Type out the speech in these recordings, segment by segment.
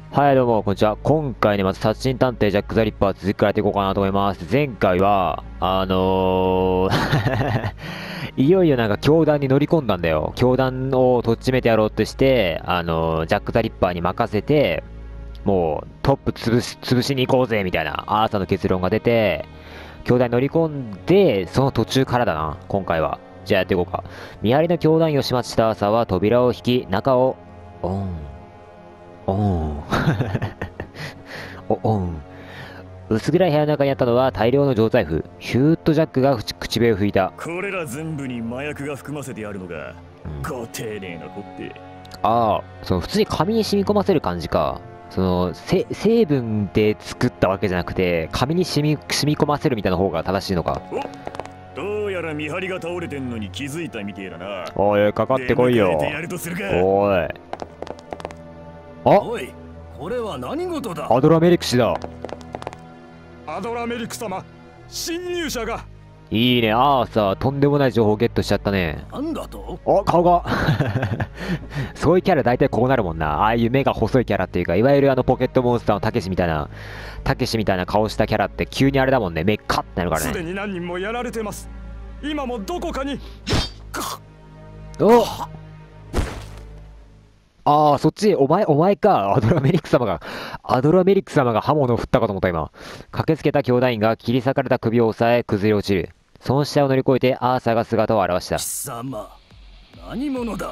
はい、どうも、こんにちは。今回ね、また殺人探偵ジャック・ザ・リッパー続きからやっていこうかなと思います。前回は、いよいよなんか教団に乗り込んだんだよ。教団をとっちめてやろうとして、ジャック・ザ・リッパーに任せて、もうトップ潰しに行こうぜ、みたいな、アーサーの結論が出て、教団に乗り込んで、その途中からだな、今回は。じゃあやっていこうか。見張りの教団員を始末したアーサーは扉を引き、中を、オン。おん。おん。薄暗い部屋の中にあったのは大量の錠剤符。ヒューッとジャックが口笛を吹いた。 これら全部に麻薬が含ませてあるのが、 うん、 ご丁寧な子って。 ああ、その普通に紙に染み込ませる感じか。その、成分で作ったわけじゃなくて、紙に染み込ませるみたいな方が正しいのか。 お、どうやら見張りが倒れてんのに気づいたみてえだな。 おい、かかってこいよ。おい。 おい、これは何事だ。 アドラメリク氏だ。 アドラメリク様、侵入者が。 いいね、ああさ、とんでもない情報ゲットしちゃったね。 なんだと。 お、顔がそういうキャラ大体こうなるもんな。ああいう目が細いキャラっていうか、いわゆるポケットモンスターのたけしみたいな顔したキャラって急にあれだもんね。目カッてなるからね。 すでに何人もやられてます。今もどこかに。 お、ああ、そっち、お前か。アドラメリック様が刃物を振ったかと思った今。駆けつけた兄弟員が切り裂かれた首を押さえ、崩れ落ちる。その下を乗り越えてアーサーが姿を現した。 貴様、何者だ。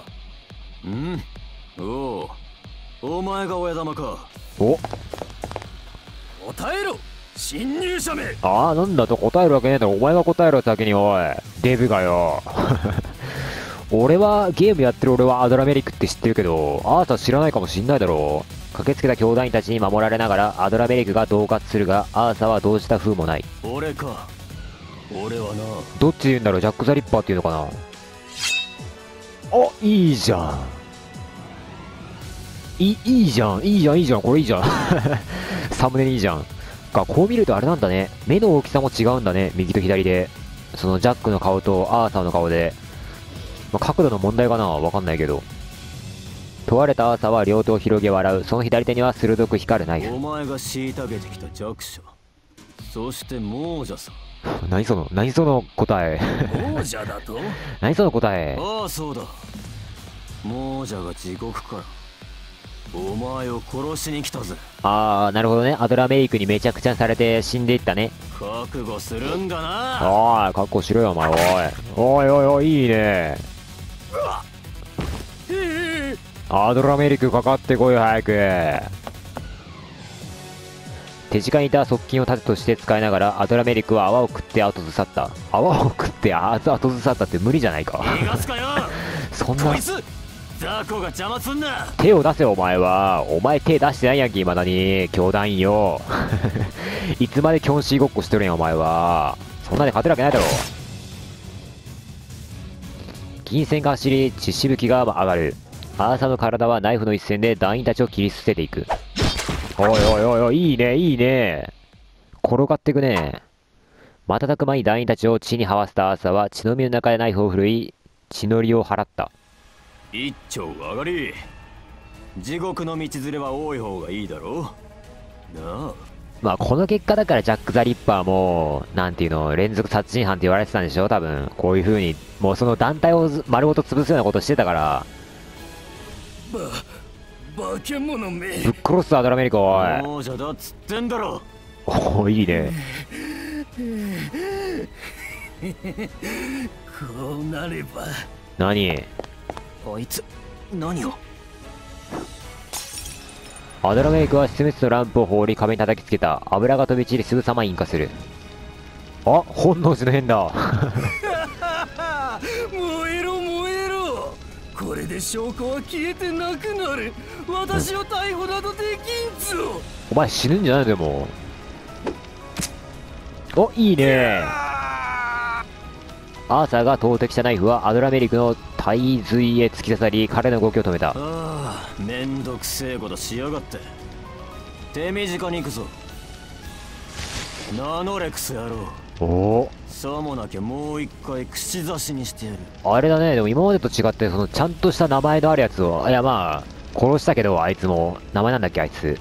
おお前が親玉か。 お、 答えろ、侵入者め。 ああ、なんだと答えるわけねえだろ。お前が答えろ先に、おい。デブがよ。俺は、ゲームやってる俺はアドラメリックって知ってるけど、アーサー知らないかもしんないだろう。駆けつけた兄弟員たちに守られながらアドラメリックが恫喝するが、アーサーは動じた風もない。 俺か。俺はな。 どっち言うんだろう。ジャック・ザ・リッパーっていうのかな。お、いいじゃん。いいじゃん。いいじゃん。いいじゃん。これいいじゃん。サムネにいいじゃん。こう見るとあれなんだね。目の大きさも違うんだね。右と左で。そのジャックの顔とアーサーの顔で。まあ、角度の問題かなわかんないけど。問われたアーサーは両手を広げ笑う。その左手には鋭く光るナイフ。 お前が虐げてきた弱者。そして亡者さ。 何その答え。 亡者だと。 何その答え。 ああ、そうだ。亡者が地獄からお前を殺しに来たぜ。 あー、なるほどね。アドラメイクにめちゃくちゃされて死んでいったね。 覚悟するんだな。 おい、覚悟しろよ、お前。おい。おいおい、いいね。アドラメリクかかってこいよ、早く。手近にいた側近を盾として使いながら、アドラメリクは泡を食って後ずさった。泡を食って後ずさったって無理じゃないか。 逃がすかよ。 そんな。 こいつ雑魚が邪魔すんな。 手を出せ、お前は。お前手出してないやんけ、未だに。兄弟員よ。いつまでキョンシーごっこしてるんや、お前は。そんなで勝てるわけないだろ。銀線が走り、血しぶきが上がる。アーサーの体はナイフの一線で団員たちを切り捨てていく。おいおいおいおい、いいね、いいね。転がってくね。瞬く間に団員たちを血に這わせたアーサーは血のみの中でナイフを振るい、血のりを払った。 一丁上がり。地獄の道連れは多い方がいいだろう。なあ。 まあこの結果だからジャック・ザ・リッパーも、なんていうの、連続殺人犯って言われてたんでしょ多分。こういう風に、もうその団体を丸ごと潰すようなことしてたから。 バケモノめ。 ぶっ殺すアドラメリカ、おい。 亡者だっつってんだろ。 おお、いいね。 こうなれば。 何？ あいつ何を。 アドラメリクはスミスのランプを放り壁に叩きつけた。油が飛び散りすぐさま引火する。あ、本能寺の変だ。 燃えろ燃えろ。これで証拠は消えてなくなる。私を逮捕などできんぞ。 お前死ぬんじゃないのでも。お、いいね。アーサーが投擲したナイフはアドラメリクの体髄へ突き刺さり、彼の動きを止めた。 ああ、めんどくせえことしやがって。手短に行くぞ。名乗れクソ野郎。 おお。 さもなきゃもう一回串刺しにしてやる。 あれだね、でも今までと違って、そのちゃんとした名前のあるやつを、いやまあ、 殺したけど、あいつも。名前なんだっけ、あいつ。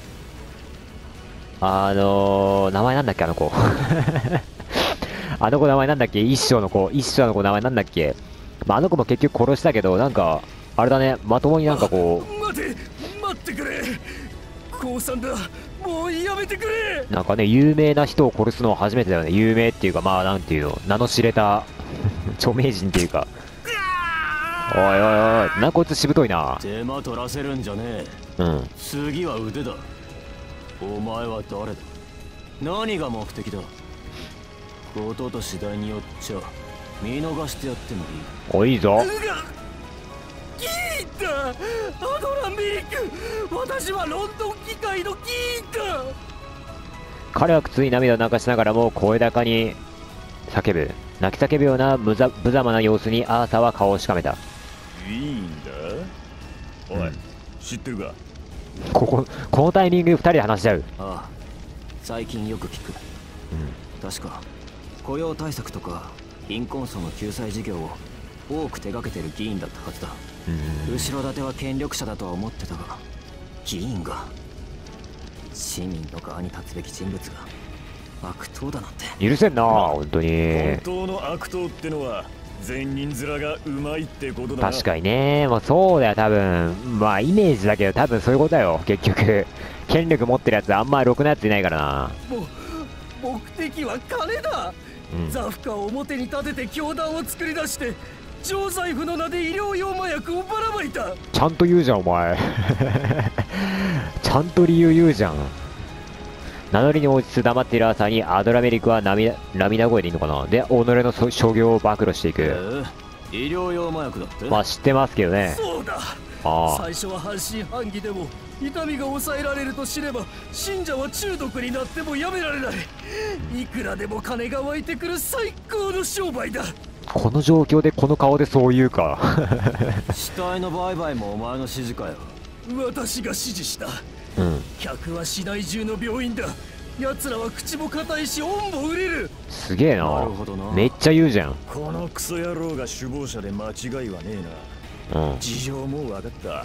名前なんだっけ、あの子。あの子名前なんだっけ、一生の子名前なんだっけ。まあ、あの子も結局殺したけど、なんか、あれだね、まともになんかこ待ってくれ。降参だ。もうやめてくれ。 う、なんかね、有名な人を殺すのは初めてだよね。有名っていうか、まあ、なんていうの、名の知れた、著名人っていうか。おいおいおい、なんかこいつしぶといな。 手間取らせるんじゃねえ。 うん。 次は腕だ。お前は誰だ。何が目的だ。ことと次第によっちゃ見逃してやってもいい。 お、いいぞ。 ギータ、アドラメリク、私はロンドン議会のギータ。 彼は靴に涙を流しながらも声高に叫ぶ。泣き叫ぶような無様な様子にアーサーは顔をしかめた。 いいんだ。おい、知ってるか。 このタイミングで2人で話し合う。 ああ、最近よく聞く。確か雇用対策とか貧困層の救済事業を多く手掛けてる議員だったはずだ。後ろ盾は権力者だとは思ってたが、議員が市民の側に立つべき人物が悪党だなんて許せんな、本当に。 本当の悪党ってのは善人面がうまいってことだな。 確かにね、まあ、そうだよ、多分。まあ、イメージだけど、多分そういうことだよ、結局。権力持ってるやつ、あんまろくなやついないからな。 目的は金だ。ザフカを表に立てて教団を作り出して、常財布の名で医療用麻薬をばらまいた。 ちゃんと言うじゃん、お前。ちゃんと理由言うじゃん。名乗りに応じつつ黙っているアーサーにアドラメリクは涙声でいいのかな。で、己の所業を暴露していく。 医療用麻薬だって。 まあ知ってますけどね。 そうだ。最初は半信半疑でも痛みが抑えられると知れば信者は中毒になってもやめられない。いくらでも金が湧いてくる最高の商売だ。 この状況でこの顔でそう言うか。 死体の売買もお前の指示かよ。私が指示した。客は市内中の病院だ。奴らは口も固いし恩も売れる。 すげえな。めっちゃ言うじゃん。 このクソ野郎が首謀者で間違いはねえな。事情も分かった。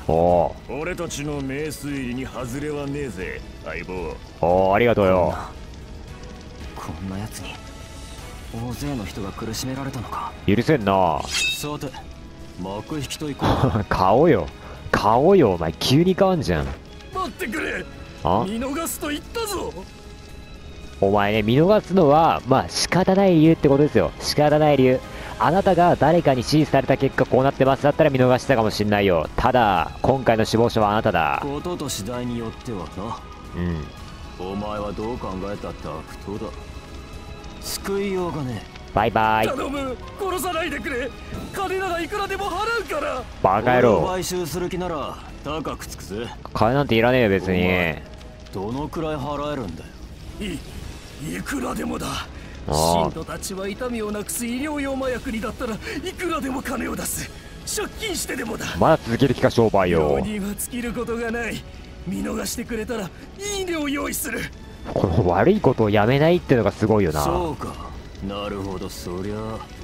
俺たちの名推理に外れはねえぜ、相棒。 ありがとうよ。 こんな奴に大勢の人が苦しめられたのか。 許せんな。 さて、幕引きといこう。 顔よ、お前急に変わんじゃん。 待ってくれ。見逃すと言ったぞ。 お前ね、見逃すのはまあ仕方ない理由ってことですよ。仕方ない理由。あなたが誰かに指示された結果こうなってますだったら見逃したかもしんないよ。ただ今回の首謀者はあなただ。 ことと次第によってはな。お前はどう考えたって悪党だ。救いようがねえ。 バイバイ。 頼む、殺さないでくれ。金ならいくらでも払うから。 バカ野郎。 買収する気なら高くつくぜ。 金なんていらねえよ別に。 どのくらい払えるんだよ。いくらでもだ。信徒たちは痛みをなくす医療用麻薬にだったらいくらでも金を出す。借金してでもだ。 まだ続ける気か商売よ。 病人は尽きることがない。見逃してくれたらいいねを用意する。 この悪いことをやめないってのがすごいよな。 そうか、なるほど。そりゃ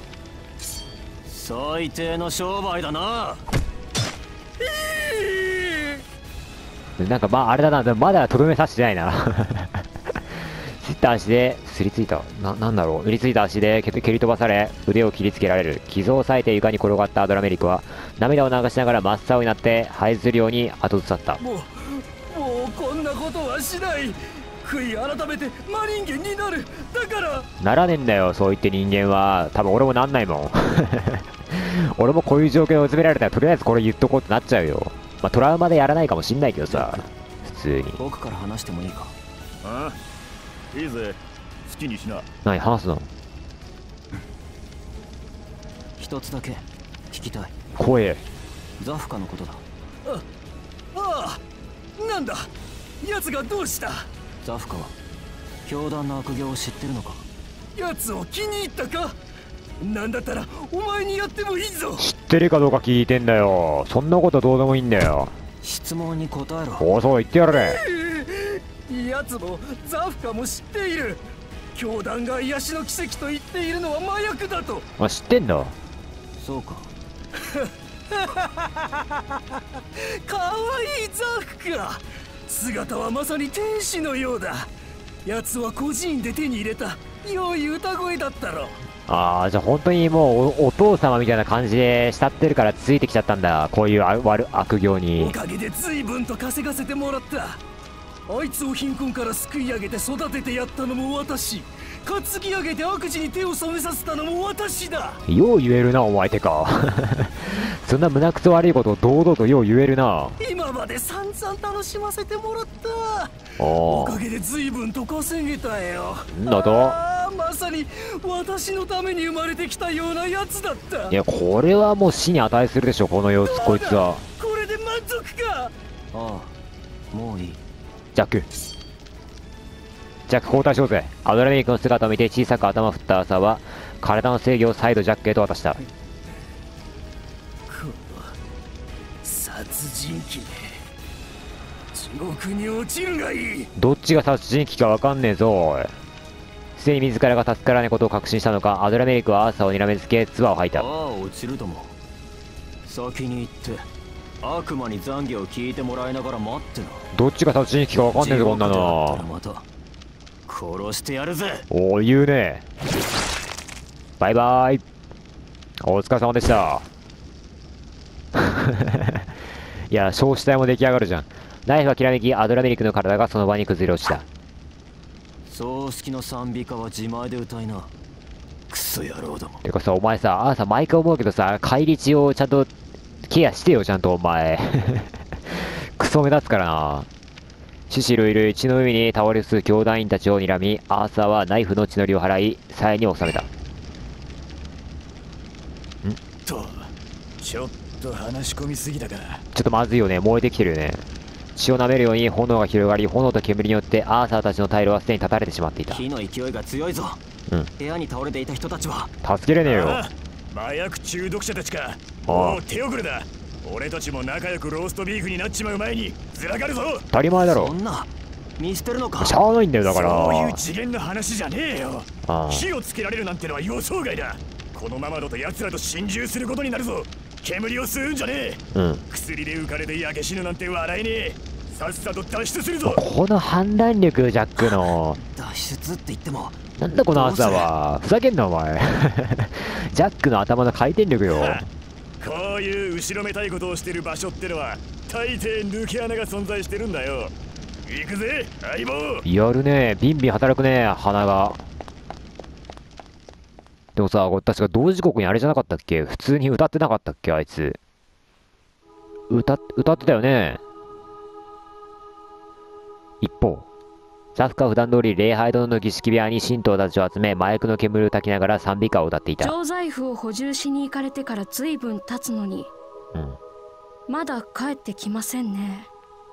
最低の商売だな。 なんかまああれだな、まだとどめさしてないな。つった足ですりついた。なんだろう。うりついた足で蹴り飛ばされ、腕を切りつけられる。傷を押さえて床に転がったアドラメリクは、涙を流しながら真っ青になって、這いずるように後ずさった。 もうこんなことはしない。悔い改めて真人間になる。だからならねえんだよ、そう言って人間は。多分俺もなんないもん。俺もこういう状況に追い詰められたら、とりあえずこれ言っとこうってなっちゃうよ。まあトラウマでやらないかもしんないけどさ、普通に。 僕から話してもいいか。 いいぜ、好きにしな。 何話すの。 一つだけ聞きたい。 怖え。 ザフカのことだ。なんだ。奴がどうした。ザフカは教団の悪行を知ってるのか。奴を気に入ったか。なんだったらお前にやってもいいぞ。 知ってるかどうか聞いてんだよ。そんなことどうでもいいんだよ。 質問に答えろ。 おお、そう言ってやれ。 奴もザフカも知っている。教団が癒しの奇跡と言っているのは麻薬だと。 知ってんだ。 そうか。 かわいいザフか。姿はまさに天使のようだ。奴は孤児院で手に入れた良い歌声だったろ。 ああ、じゃあ本当にもうお父様みたいな感じで慕ってるからついてきちゃったんだ、こういう悪行に。 おかげで随分と稼がせてもらった。あいつを貧困から救い上げて育ててやったのも私、担ぎ上げて悪事に手を染めさせたのも私だ。 よう言えるなお前。てかそんな胸くそ悪いことを堂々とよう言えるな。 今まで散々楽しませてもらった。 おおかげで随分と稼げたよ。 なんだと。 まさに私のために生まれてきたようなやつだった。 いや、これはもう死に値するでしょ、この様子。こいつは。 これで満足か。 ああ、もういい。 ジャック交代しようぜ。アドラメリクの姿を見て小さく頭を振ったアーサーは体の制御を再度ジャックへと渡した。 この殺人鬼め、地獄に落ちるがいい。 どっちが殺人鬼か分かんねえぞおい。すでに自らが助からないことを確信したのか、アドラメリクはアーサーを睨めつけ唾を吐いた。 ああ、落ちるとも。先に行って悪魔に懺悔を聞いてもらいながら待ってな。 どっちが殺人鬼か分かんねえぞこんなの。 また殺してやるぜ。 おお、言うね。バイバイ。お疲れ様でしたいや、焼死体も出来上がるじゃん。ナイフがきらめき、アドラメリクの体がその場に崩れ落ちた。 葬式の賛美歌は自前で歌いな。クソ野郎ども。 てかさ、お前さ、あーさ、毎回思うけどさ、返り血をちゃんとケアしてよ、ちゃんとお前クソ目立つからな。獅子類類血の海に倒れす兄弟員たちを睨み、アーサーはナイフの血のりを払い鞘に収めた。 ちょっと話し込みすぎたか。 ちょっとまずいよね。燃えてきてるよね。血を舐めるように炎が広がり、炎と煙によってアーサーたちの退路はすでに断たれてしまっていた。 火の勢いが強いぞ。部屋に倒れていた人たちは助けれねえよ。 麻薬中毒者たちか。もう手遅れだ。俺たちも仲良くローストビーフになっちまう前にずらかるぞ。 当たり前だろ。 そんな見捨てるのか。 しゃあないんだよ、だから。 そういう次元の話じゃねえよ。火をつけられるなんてのは予想外だ。このままだと奴らと心中することになるぞ。煙を吸うんじゃねえ。薬で浮かれて焼け死ぬなんて笑えねえ。さっさと脱出するぞ。 この判断力、ジャックの。 脱出って言ってもなんだこのアーサーは。ふざけんなお前ジャックの頭の回転力よ。 こういう後ろめたいことをしてる場所ってのは大抵抜け穴が存在してるんだよ。行くぜ相棒。 やるね。ビンビン働くね、鼻が。でもさ、これ確か同時刻にあれじゃなかったっけ。普通に歌ってなかったっけ、あいつ。歌ってたよね。一方、ザフカは普段通り礼拝堂の儀式部屋に信徒たちを集め、麻薬の煙を焚きながら賛美歌を歌っていた。 錠剤符を補充しに行かれてから随分経つのに、まだ帰ってきませんね。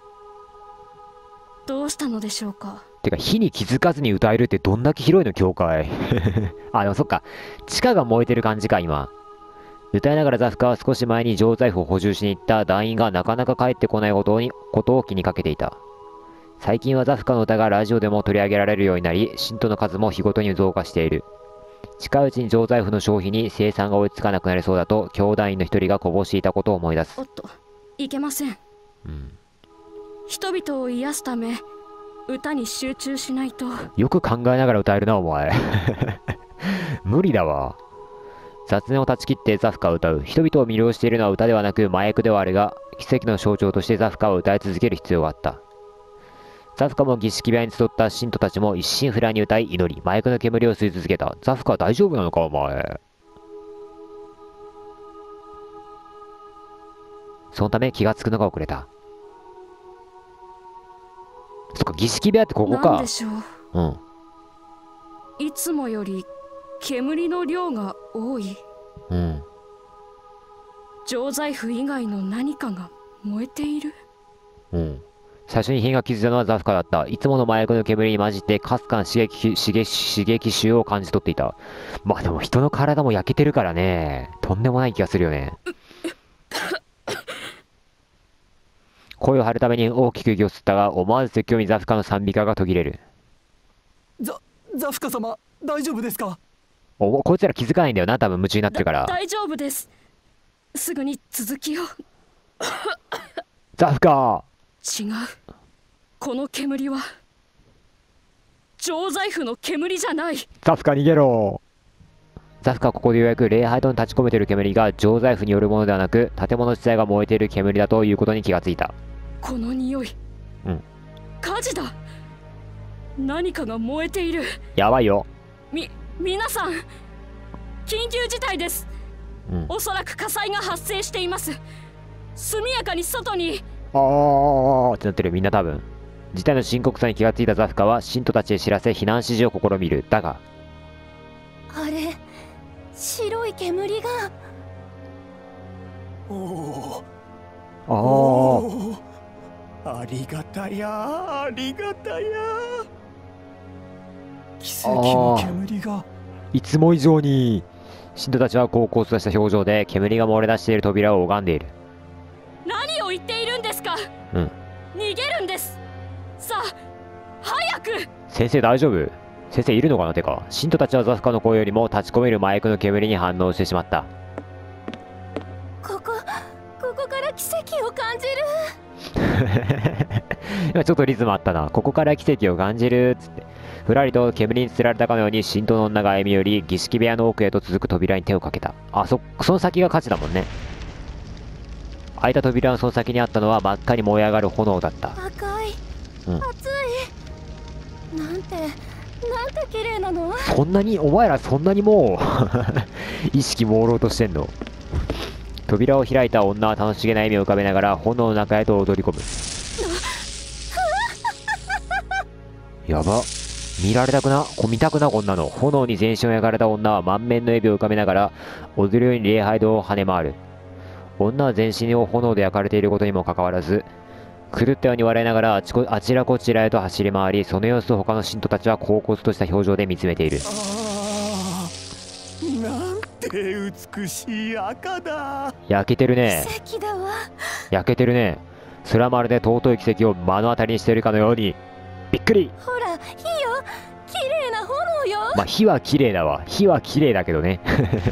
どうしたのでしょうか。 てか、火に気づかずに歌えるってどんだけ広いの、教会あ、でもそっか、地下が燃えてる感じか、今。歌いながらザフカは少し前に錠剤符を補充しに行った団員がなかなか帰ってこないことを気にかけていた。最近はザフカの歌がラジオでも取り上げられるようになり、信徒の数も日ごとに増加している。近いうちに錠剤符の消費に生産が追いつかなくなりそうだと、兄弟員の一人がこぼしていたことを思い出す。 おっと、いけません。人々を癒すため、歌に集中しないと。 よく考えながら歌えるな、お前無理だわ。雑念を断ち切ってザフカを歌う。人々を魅了しているのは歌ではなく麻薬ではあるが、奇跡の象徴としてザフカを歌い続ける必要があった。ザフカも儀式部屋に集った信徒たちも一心不乱に歌い祈り、麻薬の煙を吸い続けた。ザフカは大丈夫なのか、お前。そのため気がつくのが遅れた。そっか、儀式部屋ってここか。 なんでしょう。いつもより煙の量が多い。錠剤符以外の何かが燃えている。 最初に火が気づいたのはザフカだった。いつもの麻薬の煙に混じってかすかな刺激臭を感じ取っていた。まあでも人の体も焼けてるからね。とんでもない気がするよね。声を張るために大きく息を吸ったが、思わず説教にザフカの賛美歌が途切れる。 ザフカ様、大丈夫ですか。 こいつら気づかないんだよな、多分夢中になってるから。 大丈夫です。 すぐに続きを。 ザフカ。 違う。この煙は城財府の煙じゃない。 ザフカ逃げろ。ザフカはここでようやく礼拝堂に立ち込めている煙が城財府によるものではなく、建物自体が燃えている煙だということに気がついた。 この匂い。火事だ。何かが燃えている。 やばいよ。 皆さん、緊急事態です。おそらく火災が発生しています。速やかに外に。 ってなってる。みんな多分事態の深刻さに気がついたザフカは信徒たちへ知らせ避難指示を試みる。だが、 あれ、白い煙が。 ありがたや、ありがたや。奇跡の煙が。 いつも以上に信徒たちは高校とした表情で煙が漏れ出している扉を拝んでいる。 何を言っているんですか。逃げるんです。さあ早く。先生大丈夫？先生いるのかな。てか信徒たちはザフカの声よりも立ち込める麻薬の煙に反応してしまった。 ここから奇跡を感じる。 今ちょっとリズムあったな。ここから奇跡を感じるっつって、ふらりと煙につられたかのように神道の女が歩み寄り、儀式部屋の奥へと続く扉に手をかけた。その先が火事だもんね。開いた扉のその先にあったのは真っ赤に燃え上がる炎だった。 赤い、熱い。なんて綺麗なの。 そんなにお前らそんなにもう意識朦朧としてんの。扉を開いた女は楽しげな笑みを浮かべながら炎の中へと踊り込む。やば、見たくなこんなの。炎に全身を焼かれた女は満面の笑みを浮かべながら踊るように礼拝堂を跳ね回る。女は全身を炎で焼かれていることにもかかわらず、狂ったように笑いながらあちらこちらへと走り回り、その様子を他の信徒たちは恍惚とした表情で見つめている。 なんて美しい赤だ。 焼けてるね。 奇跡だわ。 焼けてるね。それはまるで尊い奇跡を目の当たりにしているかのように。びっくり。 ほら、火よ。綺麗な炎よ。 火は綺麗だわ。火は綺麗だけどね。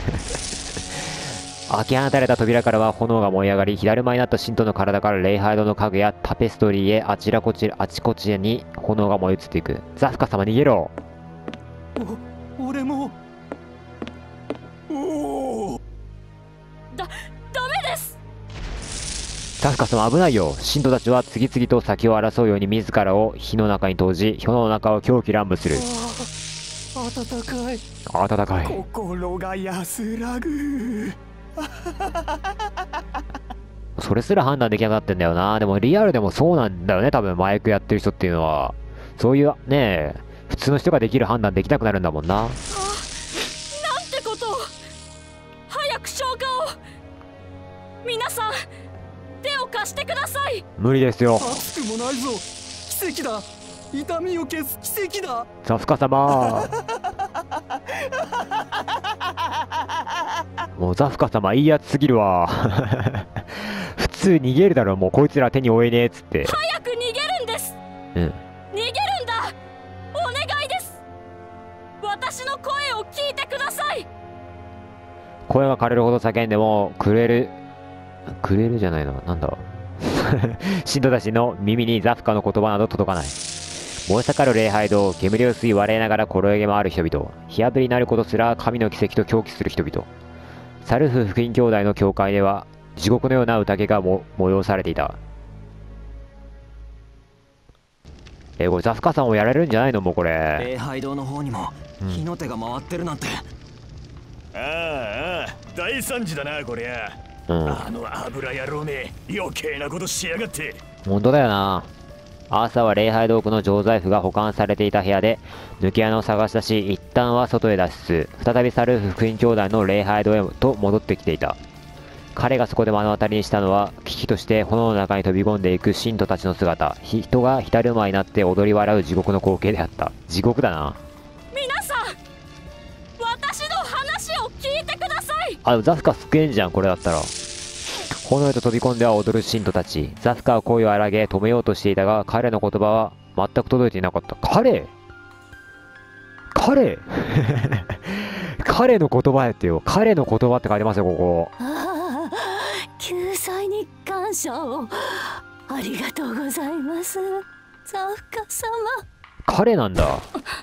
開け放たれた扉からは炎が燃え上がり、火だるまになった信徒の体から礼拝堂の家具やタペストリーへあちこちに炎が燃え移っていく。ザフカ様逃げろ。 俺も。 ダメです。 ザフカ様危ないよ。信徒たちは次々と先を争うように自らを火の中に投じ、火の中を狂気乱舞する。暖かい。 心が安らぐ。 それすら判断できなくなってんだよな。でもリアルでもそうなんだよね。多分麻薬やってる人っていうのはそういうね、普通の人ができる判断できなくなるんだもんな。 なんてことを。早く消火を。皆さん手を貸してください。 無理ですよ。 熱くもないぞ。奇跡だ。痛みを消す奇跡だ。 ザフカ様。もうザフカ様いいやつすぎるわ。普通逃げるだろ。もうこいつら手に負えねえっつって。 早く逃げるんです。逃げるんだ。お願いです。私の声を聞いてください。 声が枯れるほど叫んでもくれるじゃないの。なんだ。信徒たちの耳にザフカの言葉など届かない。燃え盛る礼拝堂、煙を吸い笑いながら転げ回る人々、火あぶりになることすら神の奇跡と狂気する人々。サルフ福音兄弟の教会では地獄のような宴が催されていた。これザフカさんをやられるんじゃないの。もうこれ礼拝堂の方にも火の手が回ってるなんて。 大惨事だなこりゃ。あの油野郎め、余計なことしやがって。 本当だよな。アーサーは礼拝堂の城財府が保管されていた部屋で抜け穴を探し出し、一旦は外へ脱出。再びサルフ福音兄弟の礼拝堂へと戻ってきていた。彼がそこで目の当たりにしたのは、危機として炎の中に飛び込んでいく信徒たちの姿。人が浸る間になって踊り笑う地獄の光景であった。地獄だな。 皆さん、私の話を聞いてください。 ザフカ救えんじゃんこれだったら。炎へと飛び込んでは踊る信徒たち。ザフカは声を荒げ止めようとしていたが、彼の言葉は全く届いていなかった。彼彼の言葉やってよ。彼の言葉って書いてますよここ。 謝を。ありがとうございます、ザフカ様。 彼なんだ。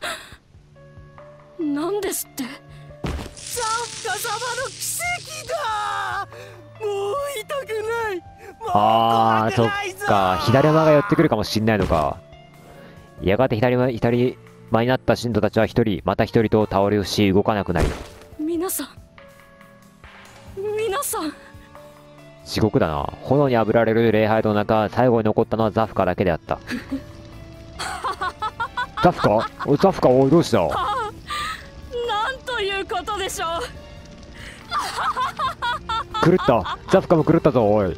なんですって。ザフカ様の奇跡だ。もう痛くない。 あー、そっか。左馬が寄ってくるかもしんないのか。やがて左馬になった信徒たちは一人また一人と倒れし動かなくなり、 皆さん地獄だな。炎に炙られる礼拝の中、最後に残ったのはザフカだけであった。ザフカ、おい、どうした。 なんということでしょう。 狂った。ザフカも狂ったぞ、おい。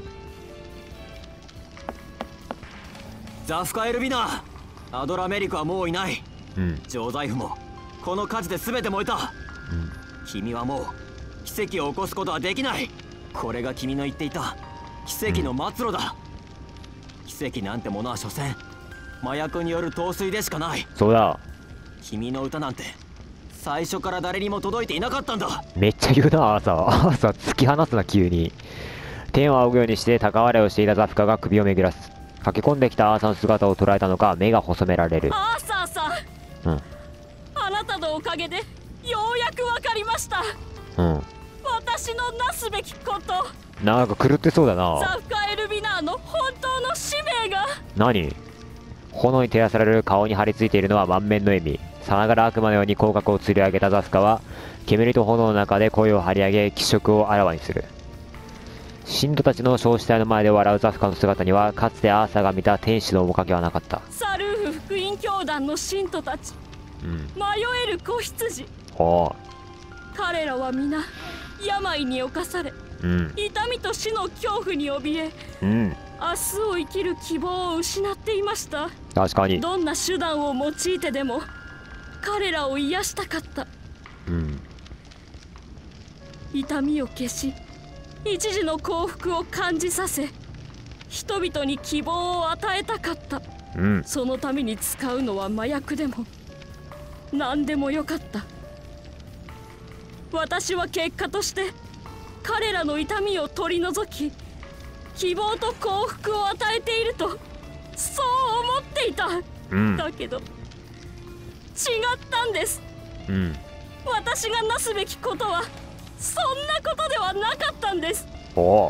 ザフカエルビナ、アドラメリクはもういない。城財布もこの火事で全て燃えた。君はもう奇跡を起こすことはできない。これが君の言っていた奇跡の末路だ。奇跡なんてものは所詮麻薬による陶酔でしかない。 そうだ。 君の歌なんて最初から誰にも届いていなかったんだ。 めっちゃ言うな、アーサー突き放すな、急に。天を仰ぐようにして高笑いをしていたザフカが首を巡らす。駆け込んできたアーサーの姿を捉えたのか、目が細められる。 アーサーさん、あなたのおかげでようやく分かりました。私のなすべきこと。 なんか狂ってそうだな。 ザフカエルビナーの本当の使命が。 何。炎に照らされる顔に張り付いているのは満面の笑み。さながら悪魔のように口角をつり上げたザフカは、煙と炎の中で声を張り上げ気色をあらわにする。信徒たちの焼死体の前で笑うザフカの姿には、かつてアーサーが見た天使の面影はなかった。 サルーフ福音教団の信徒たち、迷える子羊。彼らは皆病に侵され、痛みと死の恐怖に怯え、明日を生きる希望を失っていました。 確かに。 どんな手段を用いてでも彼らを癒したかった。痛みを消し、一時の幸福を感じさせ、人々に希望を与えたかった。そのために使うのは麻薬でも何でもよかった。私は結果として彼らの痛みを取り除き、希望と幸福を与えているとそう思っていた。だけど違ったんです。私がなすべきことはそんなことではなかったんです。今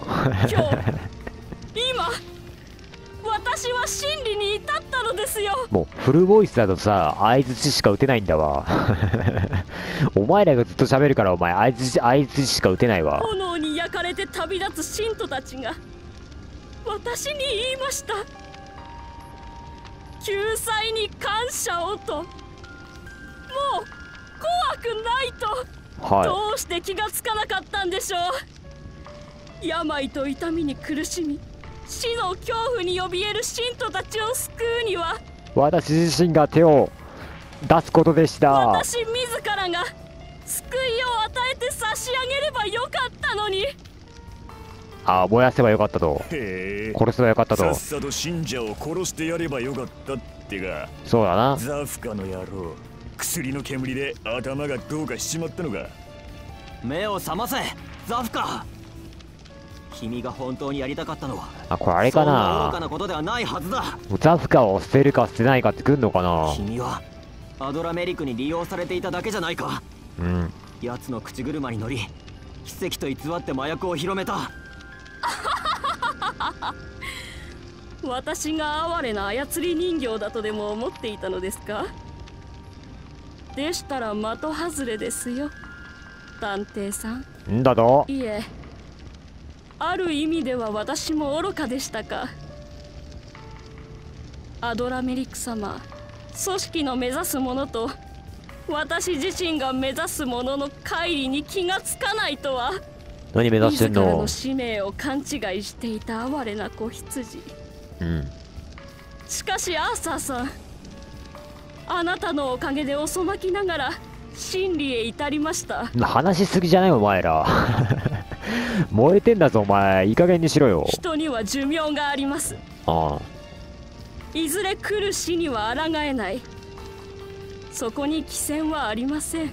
私は真理に至ったのですよ。 もうフルボイスだとさ、相づちしか打てないんだわ。お前らがずっと喋るからお前相づちしか打てないわ。 炎に焼かれて旅立つ信徒たちが私に言いました。救済に感謝をと。もう怖くないと。どうして気がつかなかったんでしょう。病と痛みに苦しみ、死の恐怖に怯える信徒たちを救うには、 私自身が手を出すことでした。 私自らが救いを与えて差し上げればよかったのに。 燃やせばよかったと。殺せばよかったと。 さっさと信者を殺してやればよかったってか。 そうだな。 ザフカの野郎、薬の煙で頭がどうかしちまったのか。 目を覚ませザフカ。君が本当にやりたかったのは、 これあれかな。 そんな愚かなことではないはずだ。 ザフカを捨てるか捨てないかってくんのかな。 君はアドラメリクに利用されていただけじゃないか。奴の口車に乗り、奇跡と偽って麻薬を広めた。 私が哀れな操り人形だとでも思っていたのですか。でしたら的外れですよ、探偵さん。 んだと。 いえ、ある意味では私も愚かでしたか。アドラメリク様、組織の目指すものと私自身が目指すものの乖離に気がつかないとは。 何目指してんの。 自らの使命を勘違いしていた哀れな子羊。しかしアーサーさん、あなたのおかげで遅まきながら真理へ至りました。 話しすぎじゃないお前ら。燃えてんだぞお前、いい加減にしろよ。 人には寿命があります。いずれ来る死には抗えない。そこに貴賎はありません。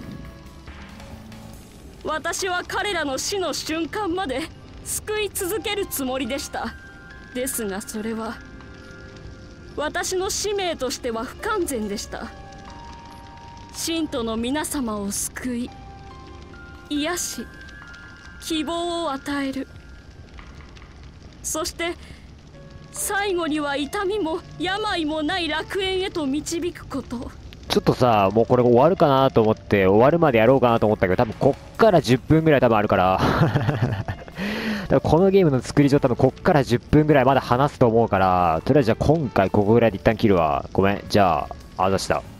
私は彼らの死の瞬間まで救い続けるつもりでした。 ですがそれは私の使命としては不完全でした。信徒の皆様を救い、癒し、希望を与える。そして最後には痛みも病もない楽園へと導くこと。 ちょっとさ、もうこれ終わるかなと思って終わるまでやろうかなと思ったけど、多分こっから10分ぐらい多分あるからこのゲームの作り上多分こっから10分ぐらいまだ話すと思うから、とりあえずじゃあ今回ここぐらいで一旦切るわ。ごめん。じゃあ、あざした。